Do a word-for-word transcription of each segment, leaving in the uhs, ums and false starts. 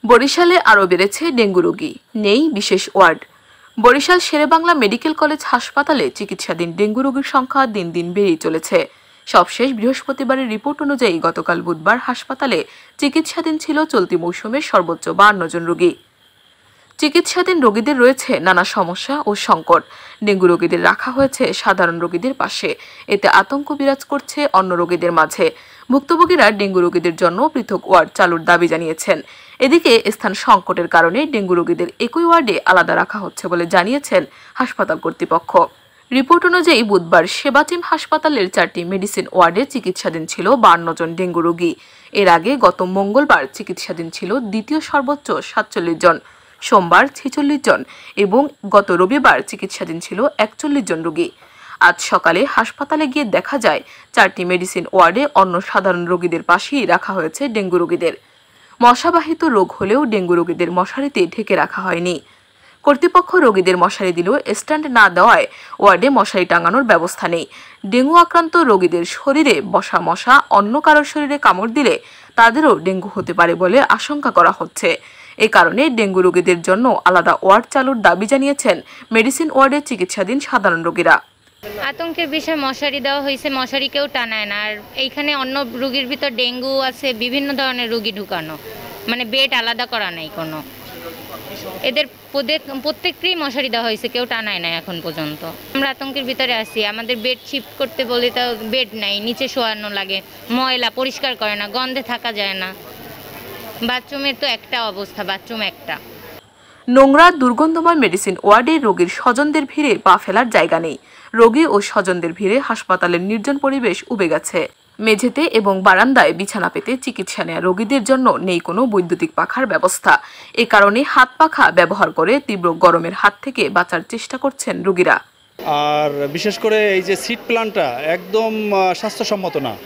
বরিশালে আরও বেড়েছে ডেঙ্গু রোগী, নেই বিশেষ ward. Barishal Sher-e-Bangla medical college হাসপাতালে চিকিৎসাধীন ডেঙ্গু রোগীর সংখ্যা দিন দিন বেড়েই চলেছে। সবশেষ বৃহস্পতিবারের রিপোর্ট অনুযায়ী গতকাল বুধবার হাসপাতালে চিকিৎসাধীন ছিল চলতি মৌসুমের সর্বোচ্চ বান্ন জন রোগী। চিকিৎসাধীন রোগীদের রয়েছে নানা সমস্যা ও সংকট। ডেঙ্গু রোগীদের রাখা হয়েছে সাধারণ রোগীদের পাশে, এতে আতঙ্ক বিরাজ করছে অন্য রোগীদের মাঝে। ভুক্তভোগীরা ডেঙ্গু রোগীদের জন্য পৃথক ওয়ার্ড চালুর দাবি জানিয়েছেন। এদিকে স্থান সংকটের কারণে ডেঙ্গু রোগীদের একই ওয়ার্ডে আলাদা রাখা হচ্ছে বলে জানিয়েছেন হাসপাতাল কর্তৃপক্ষ। রিপোর্ট অনুযায়ী বুধবার সেবাটিম হাসপাতালের চারটি মেডিসিন ওয়ার্ডে চিকিৎসাধীন ছিল বান্ন জন ডেঙ্গু রোগী। এর আগে গত মঙ্গলবার চিকিৎসাধীন ছিল দ্বিতীয় সর্বোচ্চ সাতচল্লিশ জন, সোমবার ছেচল্লিশ জন এবং গত রবিবার চিকিৎসাধীন ছিল একচল্লিশ জন রোগী। আজ সকালে হাসপাতালে গিয়ে দেখা যায় চারটি মেডিসিন ওয়ার্ডে অন্য সাধারণ রোগীদের পাশেই রাখা হয়েছে ডেঙ্গু রোগীদের। মশাবাহিত রোগ হলেও ডেঙ্গু রোগীদের মশারিতে ঢেকে রাখা হয়নি। কর্তৃপক্ষ রোগীদের মশারি দিলেও স্ট্যান্ড না দেওয়ায় ওয়ার্ডে মশারি টাঙানোর ব্যবস্থা নেই। ডেঙ্গু আক্রান্ত রোগীদের শরীরে বসা মশা অন্য কারোর শরীরে কামড় দিলে তাদেরও ডেঙ্গু হতে পারে বলে আশঙ্কা করা হচ্ছে। এ কারণে ডেঙ্গু রোগীদের জন্য আলাদা ওয়ার্ড চালুর দাবি জানিয়েছেন মেডিসিন ওয়ার্ডে চিকিৎসাধীন সাধারণ রোগীরা। আতঙ্কের বিষয় মশারি দেওয়া হয়েছে, মশারি কেউ টানায় না। আর এইখানে অন্য রোগীর ভিতর ডেঙ্গু আছে, বিভিন্ন ধরনের রোগী ঢুকানো, মানে বেড আলাদা করা নাই কোনো। এদের প্রত্যেককেই মশারি দেওয়া হয়েছে, কেউ টানায় না এখন পর্যন্ত। আমরা আতঙ্কের ভিতরে আছি, আমাদের বেড শিফট করতে বলি তো বেড নাই, নিচে শোয়ানো লাগে, ময়লা পরিষ্কার করে না, গন্ধে থাকা যায় না। বাথরুমের তো একটা অবস্থা, বাথরুম একটা। নোংরা দুর্গন্ধময় মেডিসিন ওয়ার্ডে রোগীর স্বজনদের ভিড়ে পা ফেলার জায়গা নেই। রোগী ও স্বজনদের ভিড়ে হাসপাতালের নির্জন পরিবেশ উবে গেছে। মেঝেতে এবং বারান্দায় বিছানা পেতে চিকিৎসা নেওয়া রোগীদের জন্য নেই কোনো বৈদ্যুতিক পাখার ব্যবস্থা। এ কারণে হাত পাখা ব্যবহার করে তীব্র গরমের হাত থেকে বাঁচার চেষ্টা করছেন রোগীরা। আর বিশেষ করে এই যে সিট প্ল্যানটা একদম স্বাস্থ্যসম্মত না।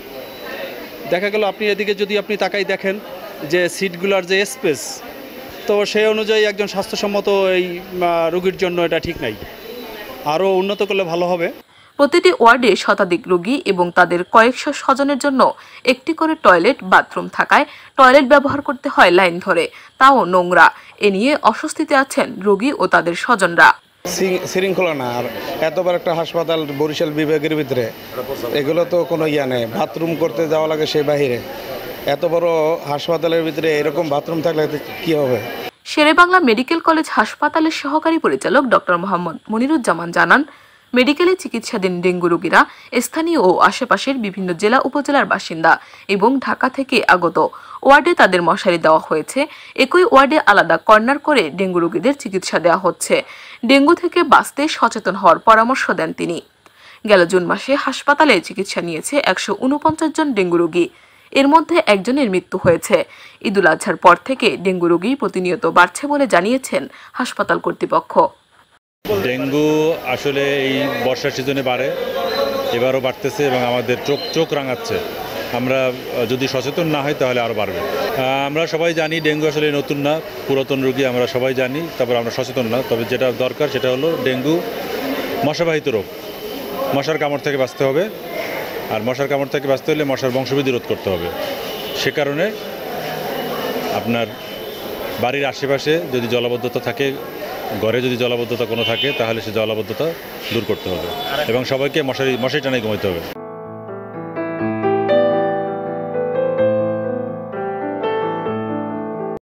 দেখা গেল আপনি এদিকে যদি আপনি তাকাই দেখেন যে সিটগুলোর যে স্পেস, তো সেই অনুযায়ী একজন স্বাস্থ্যসম্মত এই রোগীর জন্য এটা ঠিক নাই, আরও উন্নত করলে ভালো হবে। প্রতিটি ওয়ার্ডে শতাধিক রোগী এবং তাদের কয়েকশো স্বজনের জন্য একটি করে টয়লেট বাথরুম থাকায় টয়লেট ব্যবহার করতে হয় লাইন ধরে, তাও নোংরা। এ নিয়ে অস্বস্তিতে আছেন রোগী ও তাদের স্বজনরা। শৃঙ্খলা না, আর এত বড় একটা হাসপাতাল বরিশাল বিভাগের ভিতরে এগুলো তো কোনো ইয়া নেই, বাথরুম করতে যাওয়া লাগে সেই বাহিরে। এত বড় হাসপাতালের ভিতরে এরকম বাথরুম থাকলে কি হবে? শেরেবাংলা মেডিকেল কলেজ হাসপাতালের সহকারী পরিচালক ডক্টর মোহাম্মদ মনিরুজ্জামান জানান, মেডিকেলে চিকিৎসাধীন ডেঙ্গু রোগীরা স্থানীয় ও আশেপাশের বিভিন্ন জেলা উপজেলার বাসিন্দা এবং ঢাকা থেকে আগত। ওয়ার্ডে তাদের মশারি দেওয়া হয়েছে। একই ওয়ার্ডে আলাদা কর্নার করে ডেঙ্গু রোগীদের চিকিৎসা দেওয়া হচ্ছে। ডেঙ্গু থেকে বাঁচতে সচেতন হওয়ার পরামর্শ দেন তিনি। গেল জুন মাসে হাসপাতালে চিকিৎসা নিয়েছে একশো উনপঞ্চাশ জন ডেঙ্গু রোগী। এর মধ্যে একজনের মৃত্যু হয়েছে। ঈদুল আজহার পর থেকে ডেঙ্গু রোগী প্রতিনিয়ত বাড়ছে বলে জানিয়েছেন হাসপাতাল কর্তৃপক্ষ। ডেঙ্গু আসলে এই বর্ষার সিজনে বাড়ে, এবারও বাড়তেছে এবং আমাদের চোখ চোখ রাঙাচ্ছে। আমরা যদি সচেতন না হই তাহলে আরও বাড়বে। আমরা সবাই জানি ডেঙ্গু আসলে নতুন না, পুরাতন রোগী আমরা সবাই জানি, তারপর আমরা সচেতন না। তবে যেটা দরকার সেটা হলো ডেঙ্গু মশাবাহিত রোগ, মশার কামড় থেকে বাঁচতে হবে। আর মশার কামড় থেকে বাঁচতে হলে মশার বংশবৃদ্ধি রোধ করতে হবে। সে কারণে আপনার বাড়ির আশেপাশে যদি জলাবদ্ধতা থাকে, ঘরে যদি জলাবদ্ধতা কোনো থাকে, তাহলে সে জলাবদ্ধতা দূর করতে হবে এবং সবাইকে মশারি মশারি টানায় ঘুমাইতে হবে।